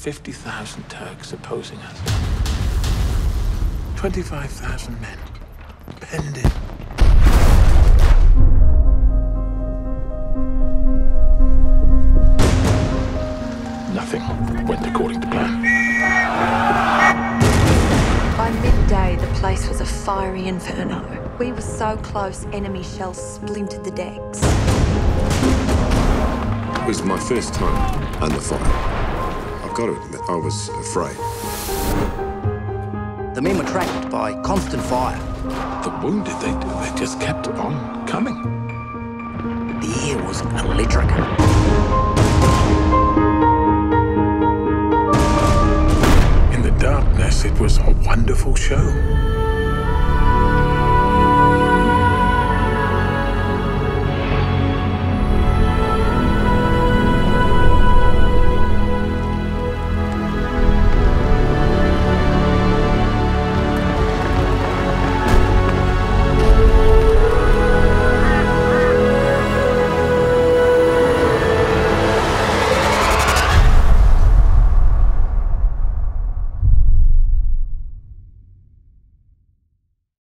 50,000 Turks opposing us. 25,000 men, penned in. Nothing went according to plan. By midday, the place was a fiery inferno. We were so close, enemy shells splintered the decks. It was my first time under fire. I've got to admit, I was afraid. The men were tracked by constant fire. The wounded, they just kept on coming. The air was electric. In the darkness, it was a wonderful show.